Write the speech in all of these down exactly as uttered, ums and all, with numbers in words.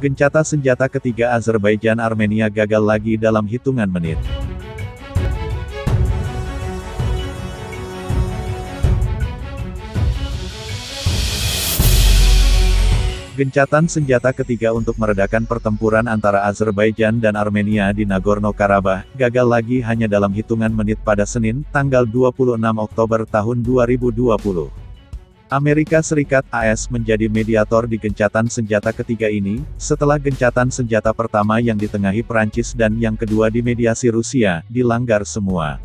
Gencatan senjata ketiga Azerbaijan-Armenia gagal lagi dalam hitungan menit. Gencatan senjata ketiga untuk meredakan pertempuran antara Azerbaijan dan Armenia di Nagorno-Karabakh, gagal lagi hanya dalam hitungan menit pada Senin, tanggal dua puluh enam Oktober tahun dua ribu dua puluh. Amerika Serikat A S menjadi mediator di gencatan senjata ketiga ini, setelah gencatan senjata pertama yang ditengahi Prancis dan yang kedua dimediasi Rusia, dilanggar semua.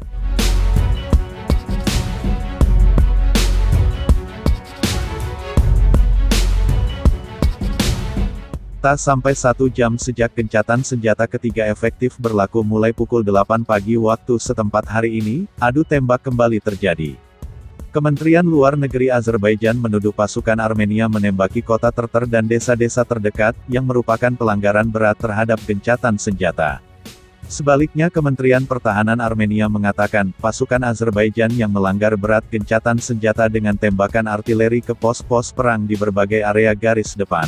Tak sampai satu jam sejak gencatan senjata ketiga efektif berlaku mulai pukul delapan pagi waktu setempat hari ini, adu tembak kembali terjadi. Kementerian Luar Negeri Azerbaijan menuduh pasukan Armenia menembaki kota Terter dan desa-desa terdekat, yang merupakan pelanggaran berat terhadap gencatan senjata. Sebaliknya Kementerian Pertahanan Armenia mengatakan, pasukan Azerbaijan yang melanggar berat gencatan senjata dengan tembakan artileri ke pos-pos perang di berbagai area garis depan.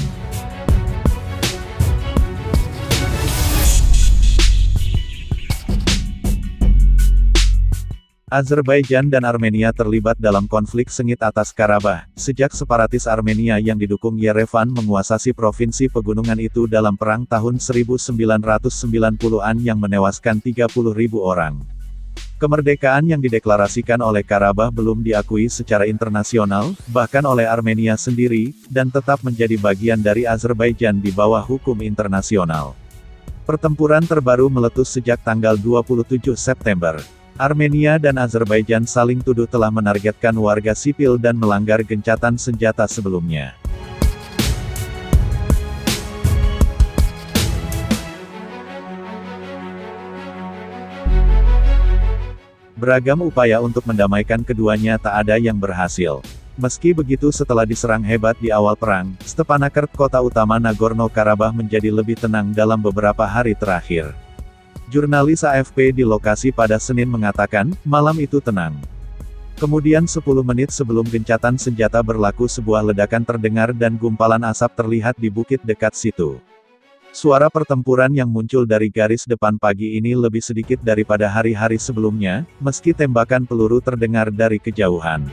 Azerbaijan dan Armenia terlibat dalam konflik sengit atas Karabakh, sejak separatis Armenia yang didukung Yerevan menguasai provinsi pegunungan itu dalam perang tahun seribu sembilan ratus sembilan puluhan yang menewaskan tiga puluh ribu orang. Kemerdekaan yang dideklarasikan oleh Karabakh belum diakui secara internasional, bahkan oleh Armenia sendiri, dan tetap menjadi bagian dari Azerbaijan di bawah hukum internasional. Pertempuran terbaru meletus sejak tanggal dua puluh tujuh September. Armenia dan Azerbaijan saling tuduh telah menargetkan warga sipil dan melanggar gencatan senjata sebelumnya. Beragam upaya untuk mendamaikan keduanya tak ada yang berhasil. Meski begitu setelah diserang hebat di awal perang, Stepanakert, kota utama Nagorno-Karabakh menjadi lebih tenang dalam beberapa hari terakhir. Jurnalis A F P di lokasi pada Senin mengatakan, malam itu tenang. Kemudian sepuluh menit sebelum gencatan senjata berlaku sebuah ledakan terdengar dan gumpalan asap terlihat di bukit dekat situ. Suara pertempuran yang muncul dari garis depan pagi ini lebih sedikit daripada hari-hari sebelumnya, meski tembakan peluru terdengar dari kejauhan.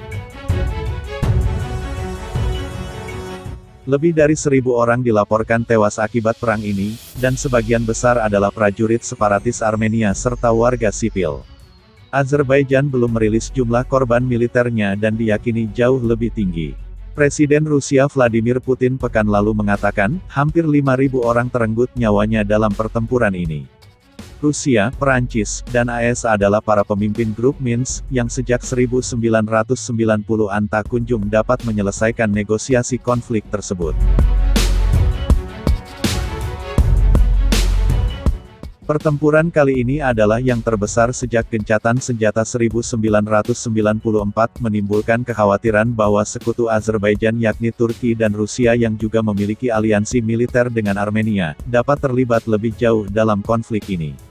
Lebih dari seribu orang dilaporkan tewas akibat perang ini, dan sebagian besar adalah prajurit separatis Armenia serta warga sipil. Azerbaijan belum merilis jumlah korban militernya dan diyakini jauh lebih tinggi. Presiden Rusia Vladimir Putin pekan lalu mengatakan, hampir lima ribu orang terenggut nyawanya dalam pertempuran ini. Rusia, Perancis, dan A S adalah para pemimpin grup Minsk, yang sejak seribu sembilan ratus sembilan puluhan tak kunjung dapat menyelesaikan negosiasi konflik tersebut. Pertempuran kali ini adalah yang terbesar sejak gencatan senjata seribu sembilan ratus sembilan puluh empat menimbulkan kekhawatiran bahwa sekutu Azerbaijan yakni Turki dan Rusia yang juga memiliki aliansi militer dengan Armenia, dapat terlibat lebih jauh dalam konflik ini.